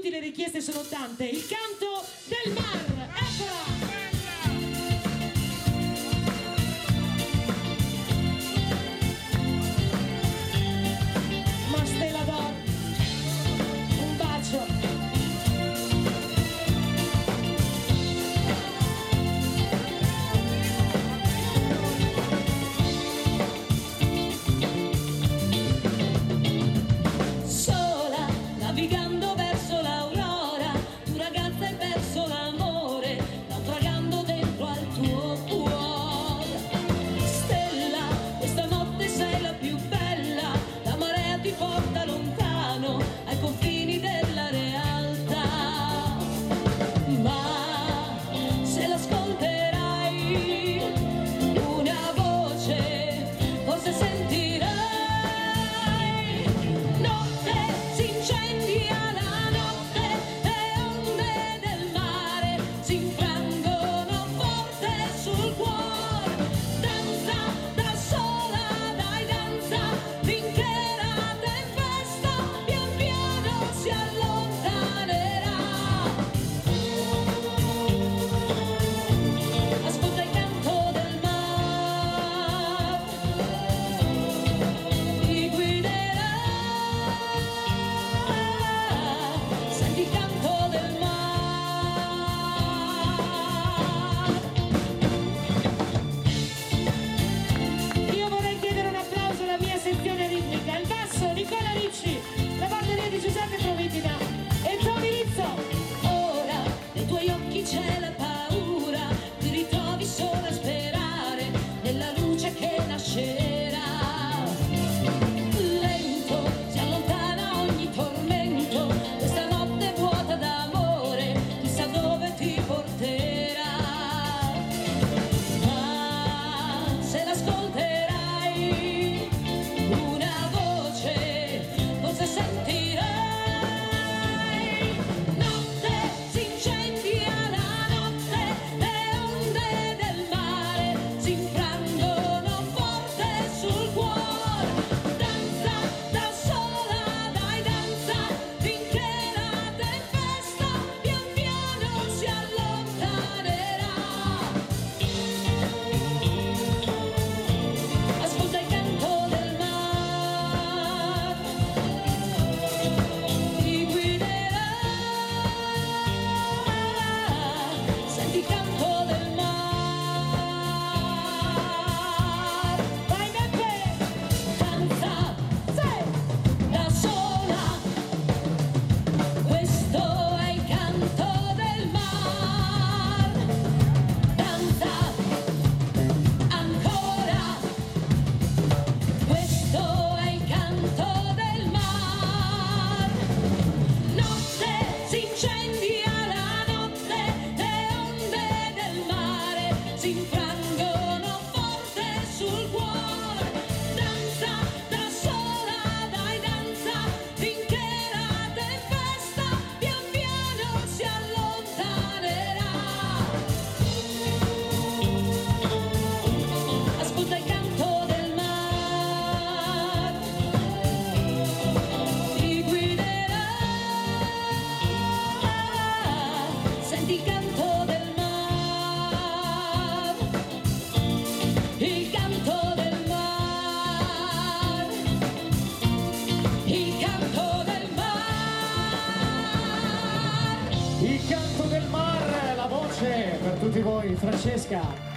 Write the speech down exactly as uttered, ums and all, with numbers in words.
le richieste sono tante. Il canto del mar, eccola! Navigando verso l'aurora, tu ragazza hai perso l'amore, naufragando dentro al tuo cuore. Stella, questa notte sei la più bella, la marea ti porta lontano, ai confini della realtà. Ma se l'ascolterai, una voce, forse sentirai. C'è la paura, ti ritrovi solo a sperare nella luce che nascerà. Lento si allontana ogni tormento, questa notte vuota d'amore, chissà dove ti porterà. Ma se l'ascolterai, una voce, forse sentirai. Il canto del mar, il canto del mar, il canto del mar. Il canto del mar, la voce per tutti voi, Francesca.